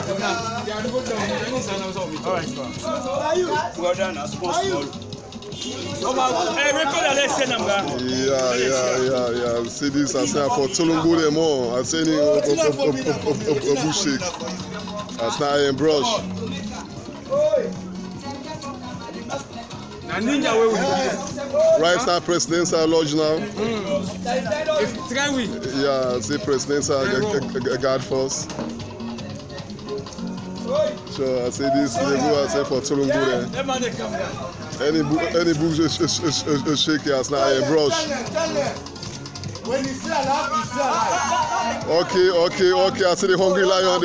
Alright, well done, as possible. Yeah. See this, I say for Tulumbu them all. I say any bushik. That's not a brush. Right now, presidential lodge now. Yeah, see presidential guard force. So I say this, they go I say for Tulumbu there. Any book shake as now a brush. Okay. I see the hungry lion.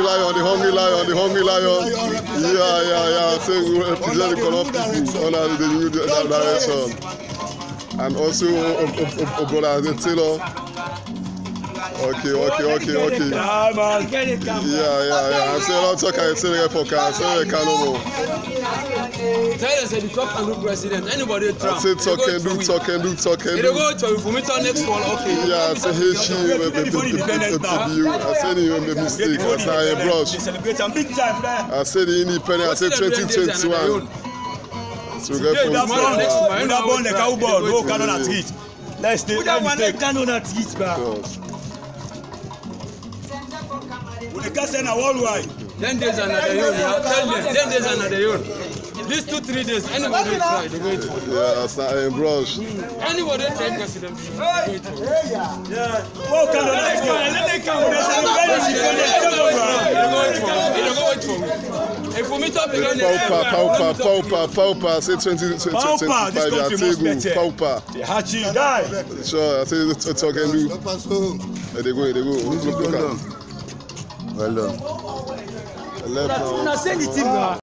Yeah. I say we represent the color people under the new direction. And also brother the tailor. Okay. Yeah. I say a lot talk. I say the forecast. I say the canoe. Tell us the top and president. Anybody try? I say talk and do. They go to information next one. Okay. Yeah, I say hey, she I say the mistake. I say a brush. I say the independent. I say 2021. So we get from let's stay. We can send a worldwide. 10 days another year. Tell them 10 days another year. These 2-3 days, anybody will try. They wait for it. Yeah, that's not a brush. Anybody try president. Yeah. What kind of let them come. They go wait for me. If we meet up again, Pauper, say 2025. Pauper. Hachi die. Sure, I say talk and do. They go. Look at. Well done. Left now.